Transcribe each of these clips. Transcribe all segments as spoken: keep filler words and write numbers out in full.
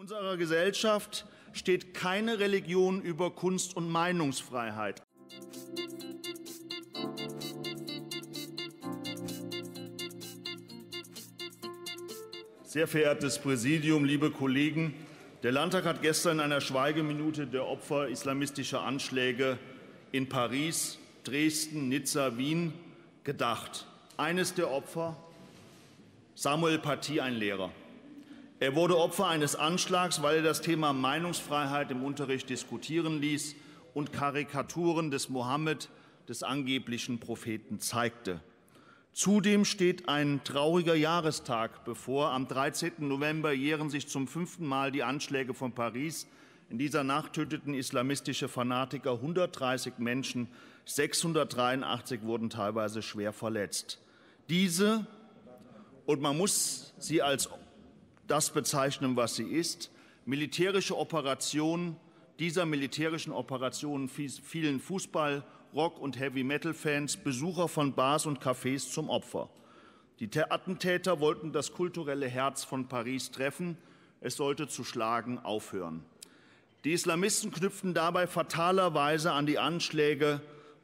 unserer Gesellschaft steht keine Religion über Kunst- und Meinungsfreiheit. Sehr verehrtes Präsidium, liebe Kollegen! Der Landtag hat gestern in einer Schweigeminute der Opfer islamistischer Anschläge in Paris, Dresden, Nizza, Wien gedacht. Eines der Opfer, Samuel Paty, ein Lehrer. Er wurde Opfer eines Anschlags, weil er das Thema Meinungsfreiheit im Unterricht diskutieren ließ und Karikaturen des Mohammed, des angeblichen Propheten, zeigte. Zudem steht ein trauriger Jahrestag bevor. Am dreizehnten November jähren sich zum fünften Mal die Anschläge von Paris. In dieser Nacht töteten islamistische Fanatiker hundertdreißig Menschen, sechshundertdreiundachtzig wurden teilweise schwer verletzt. Diese, und man muss sie als das bezeichnen, was sie ist, militärische Operation, dieser militärischen Operationen fielen Fußball-, Rock- und Heavy-Metal-Fans, Besucher von Bars und Cafés zum Opfer. Die Attentäter wollten das kulturelle Herz von Paris treffen. Es sollte zu schlagen aufhören. Die Islamisten knüpften dabei fatalerweise an die Anschläge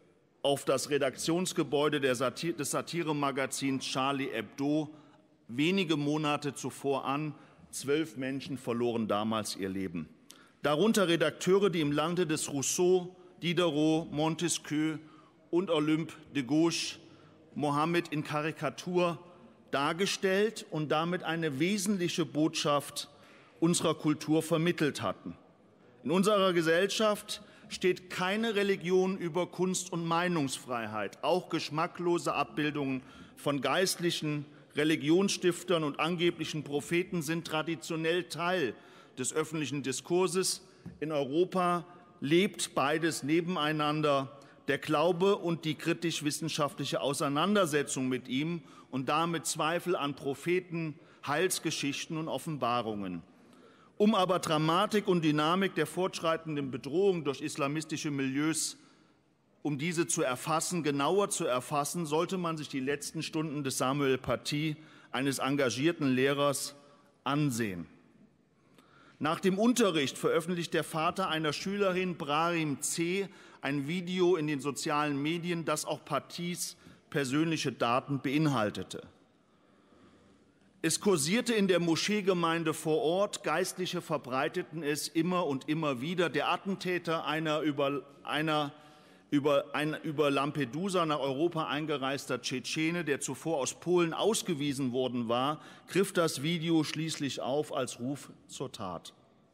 auf das Redaktionsgebäude des Satiremagazins Charlie Hebdo wenige Monate zuvor an. Zwölf Menschen verloren damals ihr Leben. Darunter Redakteure, die im Lande des Rousseau, Diderot, Montesquieu und Olympe de Gouges Mohammed in Karikatur dargestellt und damit eine wesentliche Botschaft unserer Kultur vermittelt hatten. In unserer Gesellschaft steht keine Religion über Kunst- und Meinungsfreiheit. Auch geschmacklose Abbildungen von Geistlichen, Religionsstiftern und angeblichen Propheten sind traditionell Teil des öffentlichen Diskurses. In Europa lebt beides nebeneinander, der Glaube und die kritisch-wissenschaftliche Auseinandersetzung mit ihm und damit Zweifel an Propheten, Heilsgeschichten und Offenbarungen. Um aber Dramatik und Dynamik der fortschreitenden Bedrohung durch islamistische Milieus, um diese zu erfassen, genauer zu erfassen, sollte man sich die letzten Stunden des Samuel Paty, eines engagierten Lehrers, ansehen. Nach dem Unterricht veröffentlicht der Vater einer Schülerin, Brahim C., ein Video in den sozialen Medien, das auch Patys persönliche Daten beinhaltete. Es kursierte in der Moscheegemeinde vor Ort, Geistliche verbreiteten es immer und immer wieder. Der Attentäter, einer über, einer über, ein über Lampedusa nach Europa eingereister Tschetschene, der zuvor aus Polen ausgewiesen worden war, griff das Video schließlich auf als Ruf zur Tat.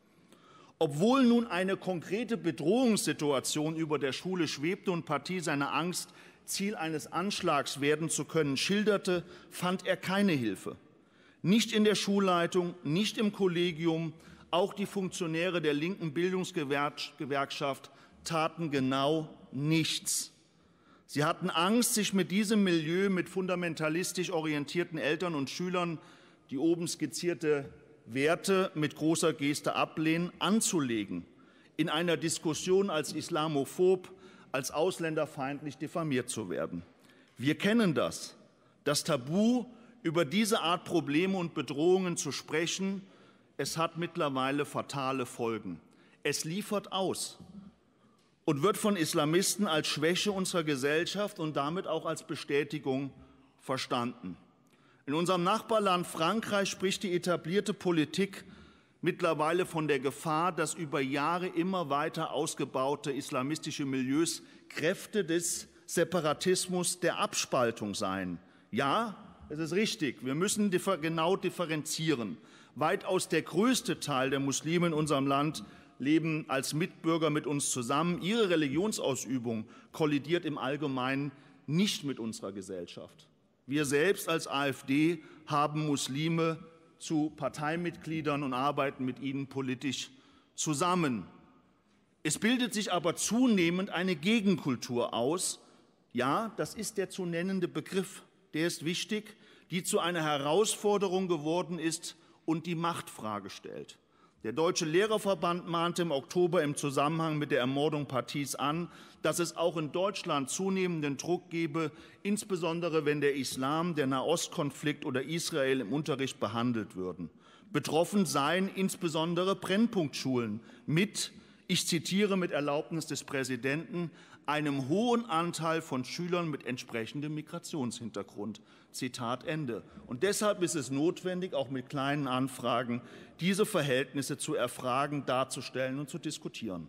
Obwohl nun eine konkrete Bedrohungssituation über der Schule schwebte und Paty seine Angst, Ziel eines Anschlags werden zu können, schilderte, fand er keine Hilfe. Nicht in der Schulleitung, nicht im Kollegium, auch die Funktionäre der linken Bildungsgewerkschaft taten genau nichts. Sie hatten Angst, sich mit diesem Milieu, mit fundamentalistisch orientierten Eltern und Schülern, die oben skizzierte Werte mit großer Geste ablehnen, anzulegen, in einer Diskussion als islamophob, als ausländerfeindlich diffamiert zu werden. Wir kennen das. Das Tabu, über diese Art Probleme und Bedrohungen zu sprechen, es hat mittlerweile fatale Folgen. Es liefert aus und wird von Islamisten als Schwäche unserer Gesellschaft und damit auch als Bestätigung verstanden. In unserem Nachbarland Frankreich spricht die etablierte Politik mittlerweile von der Gefahr, dass über Jahre immer weiter ausgebaute islamistische Milieus Kräfte des Separatismus, der Abspaltung seien. Ja, es ist richtig, wir müssen differ- genau differenzieren. Weitaus der größte Teil der Muslime in unserem Land leben als Mitbürger mit uns zusammen. Ihre Religionsausübung kollidiert im Allgemeinen nicht mit unserer Gesellschaft. Wir selbst als AfD haben Muslime zu Parteimitgliedern und arbeiten mit ihnen politisch zusammen. Es bildet sich aber zunehmend eine Gegenkultur aus. Ja, das ist der zu nennende Begriff, der ist wichtig, die zu einer Herausforderung geworden ist und die Machtfrage stellt. Der Deutsche Lehrerverband mahnte im Oktober im Zusammenhang mit der Ermordung Patys an, dass es auch in Deutschland zunehmenden Druck gebe, insbesondere wenn der Islam, der Nahostkonflikt oder Israel im Unterricht behandelt würden. Betroffen seien insbesondere Brennpunktschulen mit, ich zitiere mit Erlaubnis des Präsidenten, einem hohen Anteil von Schülern mit entsprechendem Migrationshintergrund. Zitat Ende. Und deshalb ist es notwendig, auch mit kleinen Anfragen, diese Verhältnisse zu erfragen, darzustellen und zu diskutieren.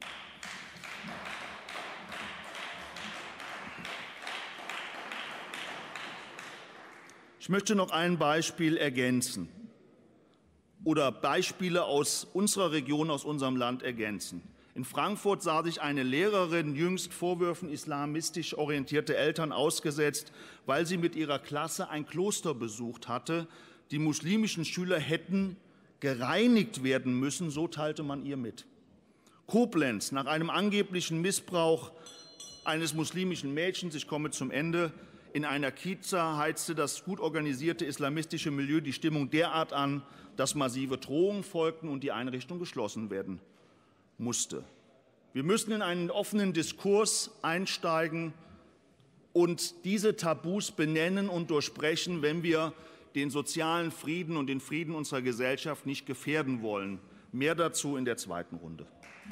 Ich möchte noch ein Beispiel ergänzen oder Beispiele aus unserer Region, aus unserem Land ergänzen. In Frankfurt sah sich eine Lehrerin jüngst Vorwürfen islamistisch orientierter Eltern ausgesetzt, weil sie mit ihrer Klasse ein Kloster besucht hatte. Die muslimischen Schüler hätten gereinigt werden müssen, so teilte man ihr mit. Koblenz, nach einem angeblichen Missbrauch eines muslimischen Mädchens, ich komme zum Ende, in einer Kita heizte das gut organisierte islamistische Milieu die Stimmung derart an, dass massive Drohungen folgten und die Einrichtung geschlossen werden musste. Wir müssen in einen offenen Diskurs einsteigen und diese Tabus benennen und durchbrechen, wenn wir den sozialen Frieden und den Frieden unserer Gesellschaft nicht gefährden wollen. Mehr dazu in der zweiten Runde.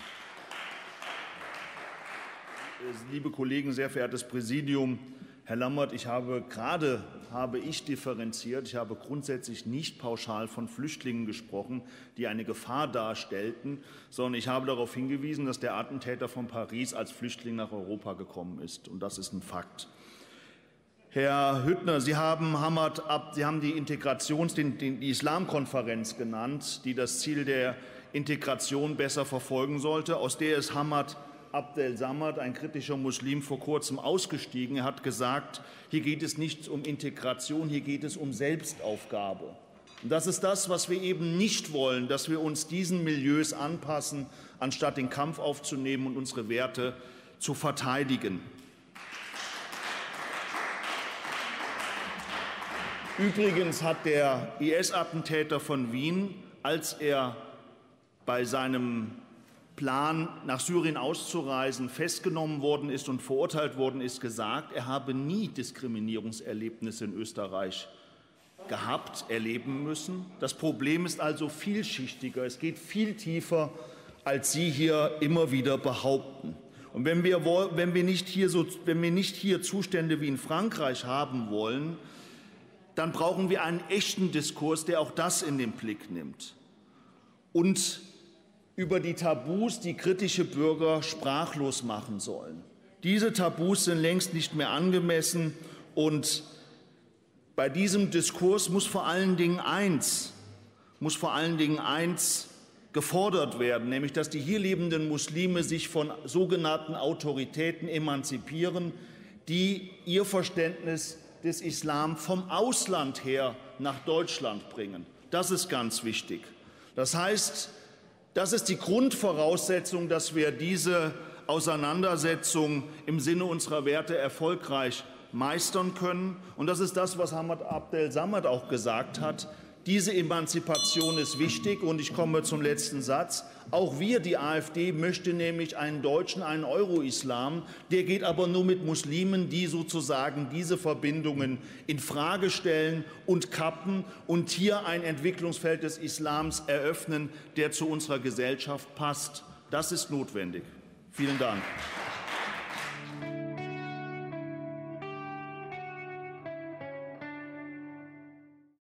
Liebe Kollegen, sehr verehrtes Präsidium, Herr Lammert, ich habe gerade habe ich differenziert. Ich habe grundsätzlich nicht pauschal von Flüchtlingen gesprochen, die eine Gefahr darstellten, sondern ich habe darauf hingewiesen, dass der Attentäter von Paris als Flüchtling nach Europa gekommen ist. Und das ist ein Fakt. Herr Hüttner, Sie haben, Hamad Ab, Sie haben die Integrations-, die, die Islamkonferenz genannt, die das Ziel der Integration besser verfolgen sollte. Aus der ist Hamad Abdel Samad, ein kritischer Muslim, vor kurzem ausgestiegen. Er hat gesagt, hier geht es nicht um Integration, hier geht es um Selbstaufgabe. Und das ist das, was wir eben nicht wollen, dass wir uns diesen Milieus anpassen, anstatt den Kampf aufzunehmen und unsere Werte zu verteidigen. Übrigens hat der I S-Attentäter von Wien, als er bei seinem Plan, nach Syrien auszureisen, festgenommen worden ist und verurteilt worden ist, gesagt, er habe nie Diskriminierungserlebnisse in Österreich gehabt, erleben müssen. Das Problem ist also vielschichtiger. Es geht viel tiefer, als Sie hier immer wieder behaupten. Und wenn wir, wenn wir, nicht, hier so, wenn wir nicht hier Zustände wie in Frankreich haben wollen, dann brauchen wir einen echten Diskurs, der auch das in den Blick nimmt. Und über die Tabus, die kritische Bürger sprachlos machen sollen. Diese Tabus sind längst nicht mehr angemessen, und bei diesem Diskurs muss vor allen Dingen eins, muss vor allen Dingen eins gefordert werden, nämlich dass die hier lebenden Muslime sich von sogenannten Autoritäten emanzipieren, die ihr Verständnis des Islam vom Ausland her nach Deutschland bringen. Das ist ganz wichtig. Das heißt, das ist die Grundvoraussetzung, dass wir diese Auseinandersetzung im Sinne unserer Werte erfolgreich meistern können. Und das ist das, was Hamad Abdel Samad auch gesagt hat. Diese Emanzipation ist wichtig. Und ich komme zum letzten Satz. Auch wir, die AfD, möchte nämlich einen deutschen, einen Euro-Islam. Der geht aber nur mit Muslimen, die sozusagen diese Verbindungen in Frage stellen und kappen und hier ein Entwicklungsfeld des Islams eröffnen, der zu unserer Gesellschaft passt. Das ist notwendig. Vielen Dank.